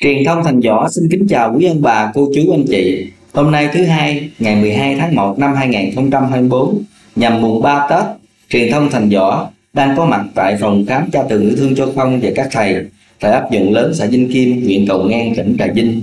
Truyền thông Thành Võ xin kính chào quý ông bà, cô chú, anh chị. Hôm nay thứ Hai, ngày 12 tháng 1 năm 2024, nhằm mùng 3 Tết, Truyền thông Thành Võ đang có mặt tại phòng khám Cha Tường Yêu Thương Cho Không và các thầy tại ấp Dòng Lớn, xã Vinh Kim, huyện Cầu Ngang, tỉnh Trà Vinh.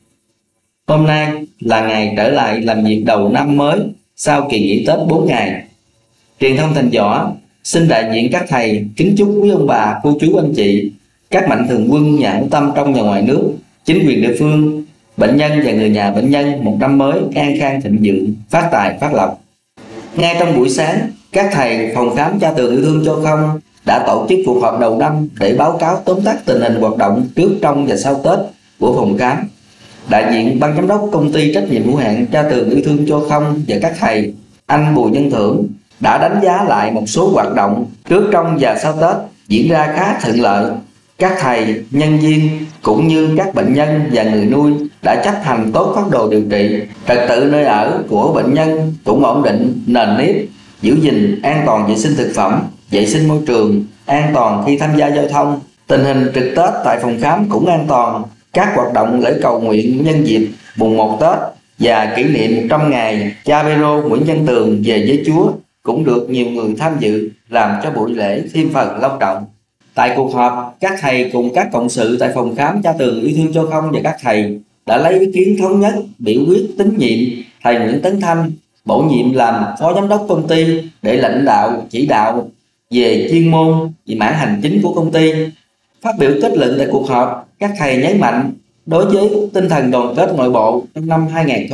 Hôm nay là ngày trở lại làm việc đầu năm mới sau kỳ nghỉ Tết 4 ngày. Truyền thông Thành Võ xin đại diện các thầy kính chúc quý ông bà, cô chú, anh chị, các mạnh thường quân nhà hảo tâm trong và ngoài nước, chính quyền địa phương, bệnh nhân và người nhà bệnh nhân một năm mới an khang thịnh vượng, phát tài phát lộc. Ngay trong buổi sáng, các thầy phòng khám Cha Tường Yêu Thương Cho Không đã tổ chức cuộc họp đầu năm để báo cáo tóm tắt tình hình hoạt động trước, trong và sau Tết của phòng khám. Đại diện ban giám đốc công ty trách nhiệm hữu hạn Cha Tường Yêu Thương Cho Không và các thầy, anh Bùi Nhân Thưởng, đã đánh giá lại một số hoạt động trước, trong và sau Tết diễn ra khá thuận lợi. Các thầy, nhân viên cũng như các bệnh nhân và người nuôi đã chấp hành tốt phác đồ điều trị, trật tự nơi ở của bệnh nhân cũng ổn định, nền nếp, giữ gìn an toàn vệ sinh thực phẩm, vệ sinh môi trường, an toàn khi tham gia giao thông. Tình hình trực Tết tại phòng khám cũng an toàn. Các hoạt động lễ cầu nguyện nhân dịp mùng 1 Tết và kỷ niệm 100 ngày cha Pê-rô Nguyễn Văn Tường về với Chúa cũng được nhiều người tham dự, làm cho buổi lễ thêm phần long trọng. Tại cuộc họp, các thầy cùng các cộng sự tại phòng khám Cha Tường Yêu Thương Cho Không và các thầy đã lấy ý kiến thống nhất biểu quyết tín nhiệm thầy Nguyễn Tấn Thanh bổ nhiệm làm phó giám đốc công ty để lãnh đạo chỉ đạo về chuyên môn, về mảng hành chính của công ty. Phát biểu kết luận tại cuộc họp, các thầy nhấn mạnh đối với tinh thần đoàn kết nội bộ trong năm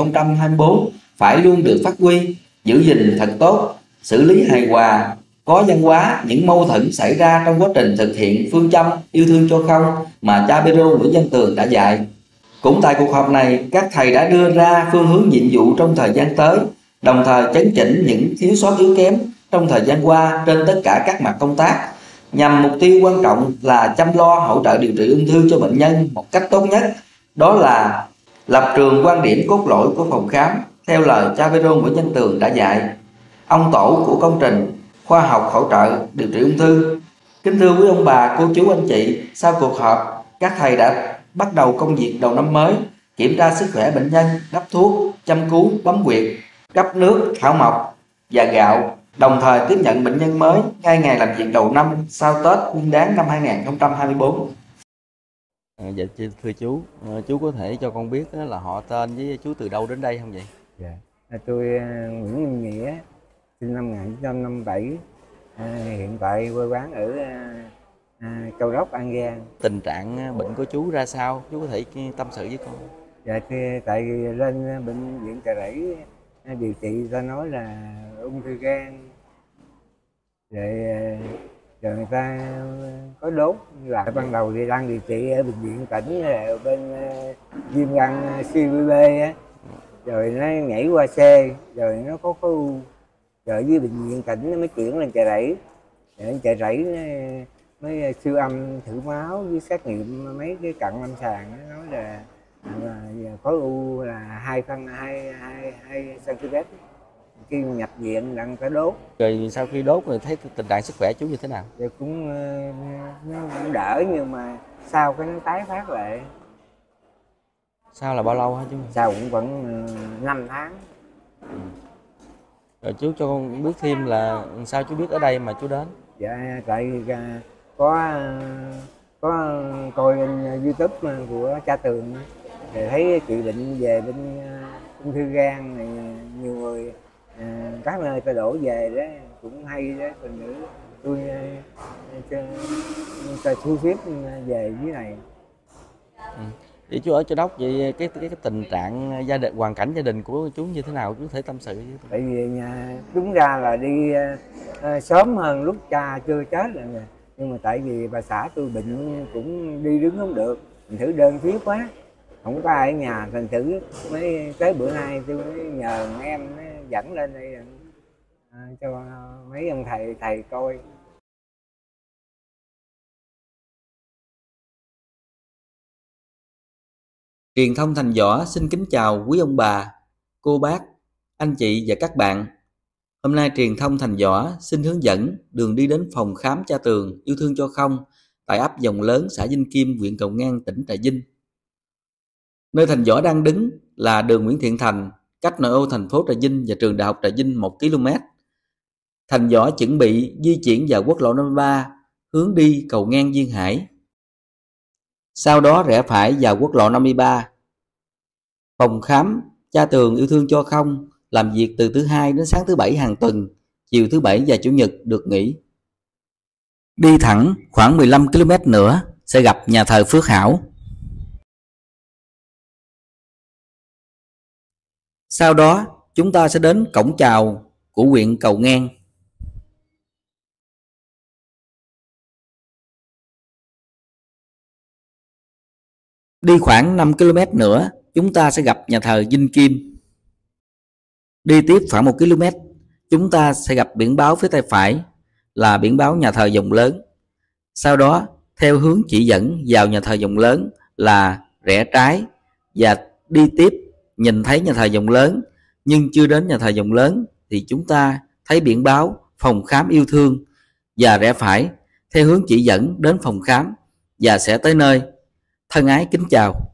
2024 phải luôn được phát huy, giữ gìn thật tốt, xử lý hài hòa, có văn hóa những mâu thuẫn xảy ra trong quá trình thực hiện phương châm yêu thương cho không mà cha Pê-rô Nguyễn Văn Tường đã dạy. Cũng tại cuộc họp này, các thầy đã đưa ra phương hướng nhiệm vụ trong thời gian tới, đồng thời chấn chỉnh những thiếu sót yếu kém trong thời gian qua trên tất cả các mặt công tác, nhằm mục tiêu quan trọng là chăm lo hỗ trợ điều trị ung thư cho bệnh nhân một cách tốt nhất. Đó là lập trường quan điểm cốt lõi của phòng khám theo lời cha Pê-rô Nguyễn Văn Tường đã dạy, ông tổ của công trình khoa học hỗ trợ điều trị ung thư. Kính thưa quý ông bà, cô chú, anh chị, sau cuộc họp, các thầy đã bắt đầu công việc đầu năm mới, kiểm tra sức khỏe bệnh nhân, đắp thuốc, chăm cứu, bấm huyệt, cấp nước, thảo mộc và gạo, đồng thời tiếp nhận bệnh nhân mới ngay ngày làm việc đầu năm sau Tết Nguyên đán năm 2024. Dạ thưa chú, chú có thể cho con biết là họ tên với chú từ đâu đến đây không vậy? Dạ, tôi Nguyễn Minh Nghĩa, sinh năm 1957, hiện tại quê quán ở Châu Đốc, An Giang. Tình trạng bệnh của chú ra sao? Chú có thể tâm sự với con. Dạ, tại lên bệnh viện Chợ Rẫy điều trị, ta nói là ung thư gan, rồi người ta có đốt. Là ban đầu thì đang điều trị ở bệnh viện tỉnh ở bên viêm gan CVB á, rồi nó nhảy qua C, rồi nó có khối u, rồi với bệnh viện tỉnh nó mới chuyển lên Chợ Rẫy. Chợ Rẫy mới siêu âm thử máu với xét nghiệm mấy cái cận lâm sàng, nó nói là khối u là 2 cm. Khi nhập viện đang phải đốt. Rồi sau khi đốt rồi thấy tình trạng sức khỏe chú như thế nào? Thì nó cũng đỡ, nhưng mà sau cái nó tái phát lại. Sau là bao lâu hả chú? Sau cũng vẫn 5 tháng. Rồi chú cho con biết thêm là sao chú biết ở đây mà chú đến? Dạ, tại có coi trên YouTube của Cha Tường, thì thấy trị bệnh về bên ung thư gan này, nhiều người các nơi ta đổ về đó cũng hay đó. Còn nữa tôi cho thu xếp về dưới này. Thì chú ở Châu Đốc vậy cái tình trạng gia đình, hoàn cảnh gia đình của chú như thế nào, chú có thể tâm sự với tôi? Tại vì nhà đúng ra là đi sớm hơn lúc cha chưa chết rồi nè, nhưng mà tại vì bà xã tôi bệnh cũng đi đứng không được, mình thử đơn phiếu quá, không có ai ở nhà, thành thử mới tới bữa nay tôi mới nhờ em dẫn lên đây cho mấy ông thầy coi. Truyền thông Thành Võ xin kính chào quý ông bà, cô bác, anh chị và các bạn. Hôm nay Truyền thông Thành Võ xin hướng dẫn đường đi đến phòng khám Cha Tường Yêu Thương Cho Không tại ấp Dòng Lớn, xã Vinh Kim, huyện Cầu Ngang, tỉnh Trà Vinh. Nơi Thành Võ đang đứng là đường Nguyễn Thiện Thành, cách nội ô thành phố Trà Vinh và trường Đại học Trà Vinh 1 km. Thành Võ chuẩn bị di chuyển vào quốc lộ 53 hướng đi cầu ngang Duyên Hải. Sau đó rẽ phải vào quốc lộ 53. Phòng khám Cha Tường Yêu Thương Cho Không làm việc từ thứ Hai đến sáng thứ Bảy hàng tuần, chiều thứ Bảy và Chủ nhật được nghỉ. Đi thẳng khoảng 15 km nữa sẽ gặp nhà thờ Phước Hảo. Sau đó chúng ta sẽ đến cổng chào của huyện Cầu Ngang. Đi khoảng 5 km nữa chúng ta sẽ gặp nhà thờ Vinh Kim. Đi tiếp khoảng 1 km chúng ta sẽ gặp biển báo phía tay phải là biển báo nhà thờ Dòng Lớn. Sau đó theo hướng chỉ dẫn vào nhà thờ Dòng Lớn là rẽ trái và đi tiếp nhìn thấy nhà thờ Dòng Lớn, nhưng chưa đến nhà thờ Dòng Lớn thì chúng ta thấy biển báo phòng khám yêu thương và rẽ phải theo hướng chỉ dẫn đến phòng khám và sẽ tới nơi. Thân ái kính chào.